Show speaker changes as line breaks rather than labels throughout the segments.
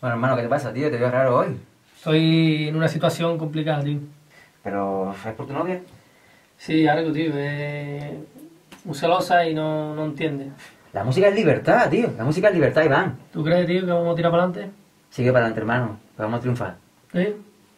Bueno, hermano, ¿qué te pasa, tío? Te veo raro hoy.
Estoy en una situación complicada, tío.
¿Pero es por tu novia?
Sí, algo, tío. Es muy celosa y no entiende.
La música es libertad, tío. La música es libertad, Iván.
¿Tú crees, tío, que vamos a tirar para adelante?
Sigue para adelante, hermano. Que vamos a triunfar.
¿Sí?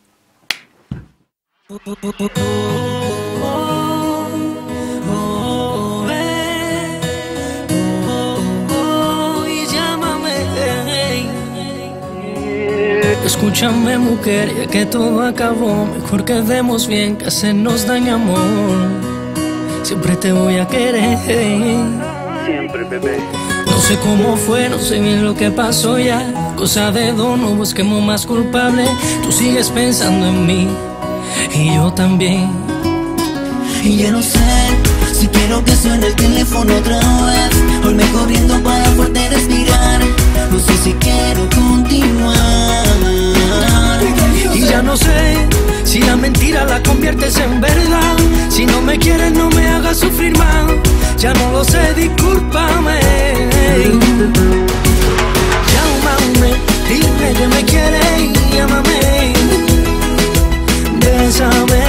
Escúchame, mujer, ya que todo acabó, mejor quedemos bien, que hacernos daño, amor. Siempre te voy a querer.
Siempre, bebé.
No sé cómo fue, no sé bien lo que pasó ya. Cosa de dos, no busquemos más culpable. Tú sigues pensando en mí y yo también.
Y ya no sé si quiero que suene el teléfono otra vez. Hoy me corriendo para fuerte respirar. No sé si quiero continuar.
Y ya no sé si la mentira la conviertes en verdad. Si no me quieres, no me hagas sufrir más. Ya no lo sé, discúlpame. Llámame, dime que me quieres y llámame. Bésame.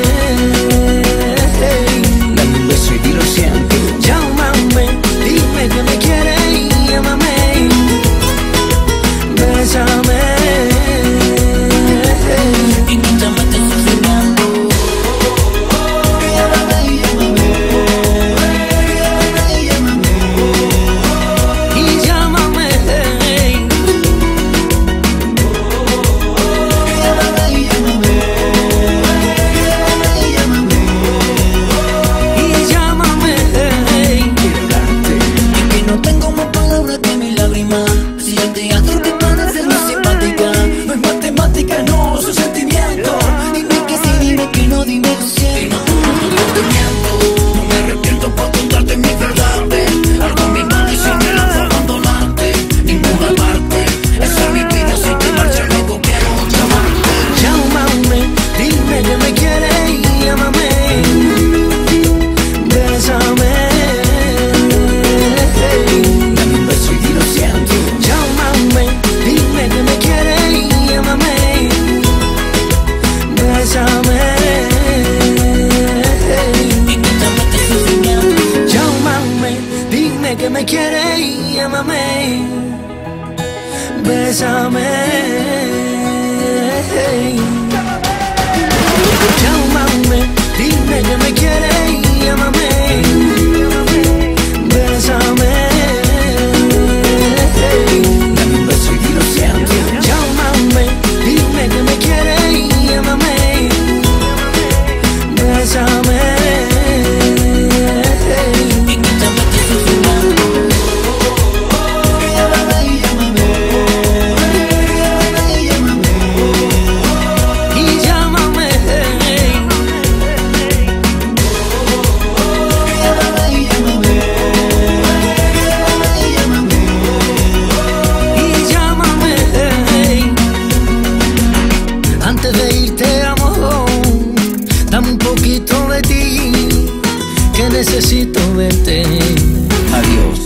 Dame un beso y di lo siento.
Llámame, dime que me quieres y llámame. Bésame.
Y mientras me estés sufriendo, llámame, llámame. Llámame.
Y llámame.
Llámame, llámame. Llámame.
Y llámame.
Quiero darte. Y que no tengo más palabras que mi lágrima. Si yo te adoro, te van a ser más simpática. No es matemática, no, es un sentimiento. Dime que sí, dime que no, dime lo siento. No te miento, no me arrepiento por contarte mis verdades. Algo mi mal y sin el amor abandonarte. Ninguna parte, esa es mi vida. Si te marchas luego quiero llamarte.
Llámame, dime que me quieres y llámame. Bésame.
Dame un beso y di lo siento.
Llámame, dime que me quieres y llámame. Bésame.
Y mientras me estés sufriendo,
Llámame, dime que me quieres y llámame. Bésame. Llámame, dime que me quieres y llámame. Bésame.
dame un beso y di lo siento.
Llámame, dime que me quieres y llámame. Bésame.
Y mientras me estés sufriendo, llámame, llámame. Llámame, llámame.
Y llámame.
Llámame, llámame. Llámame, llámame.
Y llámame. Antes de irte, amor, dame un poquito de ti, que necesito verte.
Adiós.